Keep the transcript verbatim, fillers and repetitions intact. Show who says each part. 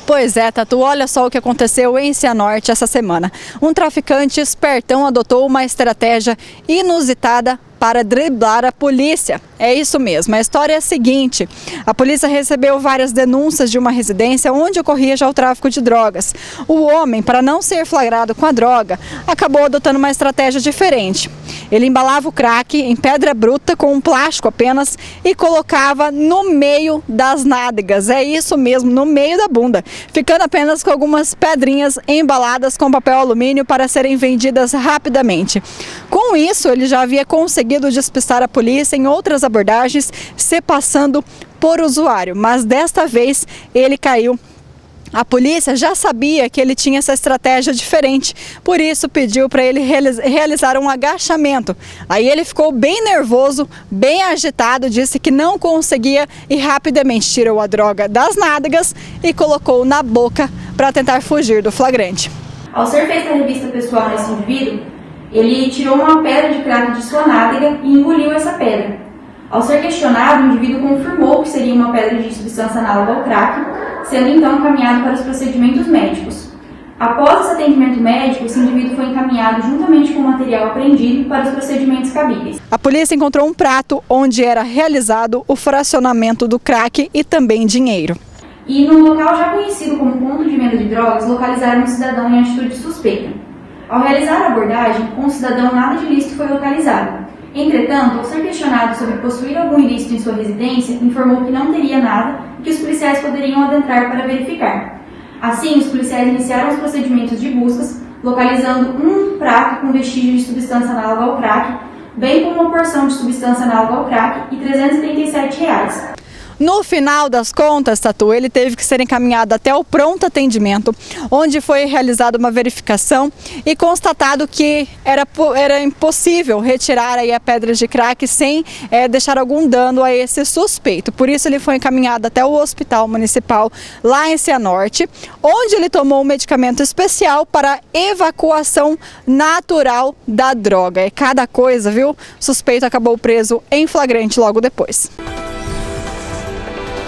Speaker 1: Pois é, Tatu, olha só o que aconteceu em Cianorte essa semana. Um traficante espertão adotou uma estratégia inusitada para driblar a polícia. É isso mesmo, a história é a seguinte: a polícia recebeu várias denúncias de uma residência onde ocorria já o tráfico de drogas. O homem, para não ser flagrado com a droga, acabou adotando uma estratégia diferente. Ele embalava o crack em pedra bruta com um plástico apenas e colocava no meio das nádegas, é isso mesmo, no meio da bunda, ficando apenas com algumas pedrinhas embaladas com papel alumínio para serem vendidas rapidamente. Com isso, ele já havia conseguido despistar a polícia em outras abordagens, se passando por usuário, mas desta vez ele caiu. A polícia já sabia que ele tinha essa estratégia diferente, por isso pediu para ele realizar um agachamento. Aí ele ficou bem nervoso, bem agitado, disse que não conseguia e rapidamente tirou a droga das nádegas e colocou na boca para tentar fugir do flagrante.
Speaker 2: Ao ser feita a revista pessoal nesse indivíduo, ele tirou uma pedra de crack de sua nádega e engoliu essa pedra. Ao ser questionado, o indivíduo confirmou que seria uma pedra de substância análoga ao crack, sendo então encaminhado para os procedimentos médicos. Após esse atendimento médico, esse indivíduo foi encaminhado juntamente com o material apreendido para os procedimentos cabíveis.
Speaker 1: A polícia encontrou um prato onde era realizado o fracionamento do crack e também dinheiro.
Speaker 2: E no local já conhecido como ponto de venda de drogas, localizaram um cidadão em atitude suspeita. Ao realizar a abordagem, com o cidadão nada de ilícito foi localizado. Entretanto, ao ser questionado sobre possuir algum ilícito em sua residência, informou que não teria nada e que os policiais poderiam adentrar para verificar. Assim, os policiais iniciaram os procedimentos de buscas, localizando um prato com vestígio de substância análoga ao crack, bem como uma porção de substância análoga ao crack e trezentos e trinta e sete reais.
Speaker 1: No final das contas, Tatu, ele teve que ser encaminhado até o pronto atendimento, onde foi realizada uma verificação e constatado que era, era impossível retirar aí a pedra de crack sem é, deixar algum dano a esse suspeito. Por isso ele foi encaminhado até o Hospital Municipal lá em Cianorte, onde ele tomou um medicamento especial para evacuação natural da droga. É cada coisa, viu? O suspeito acabou preso em flagrante logo depois.